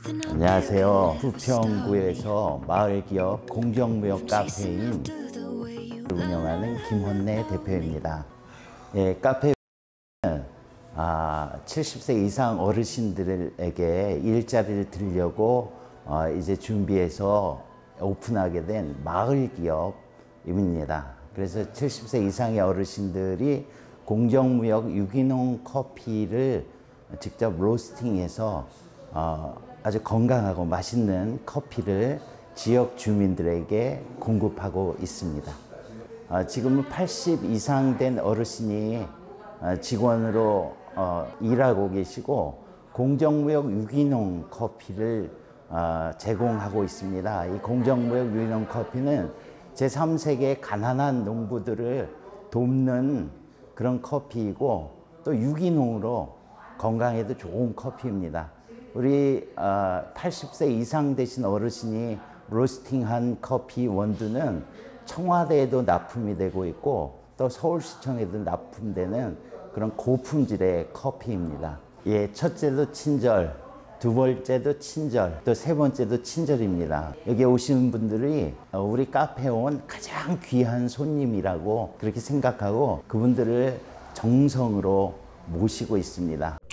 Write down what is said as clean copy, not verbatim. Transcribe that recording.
안녕하세요. 부평구에서 마을기업 공정무역 카페인 운영하는 김헌래 대표입니다. 예, 카페는 70세 이상 어르신들에게 일자리를 드리려고 이제 준비해서 오픈하게 된 마을기업입니다. 그래서 70세 이상의 어르신들이 공정무역 유기농 커피를 직접 로스팅해서 아주 건강하고 맛있는 커피를 지역 주민들에게 공급하고 있습니다. 지금은 80 이상 된 어르신이 직원으로 일하고 계시고 공정무역 유기농 커피를 제공하고 있습니다. 이 공정무역 유기농 커피는 제3세계 가난한 농부들을 돕는 그런 커피이고 또 유기농으로 건강에도 좋은 커피입니다. 우리 80세 이상 되신 어르신이 로스팅한 커피 원두는 청와대에도 납품이 되고 있고 또 서울시청에도 납품되는 그런 고품질의 커피입니다. 예, 첫째도 친절, 두 번째도 친절, 또 세 번째도 친절입니다. 여기 오시는 분들이 우리 카페에 온 가장 귀한 손님이라고 그렇게 생각하고 그분들을 정성으로 모시고 있습니다.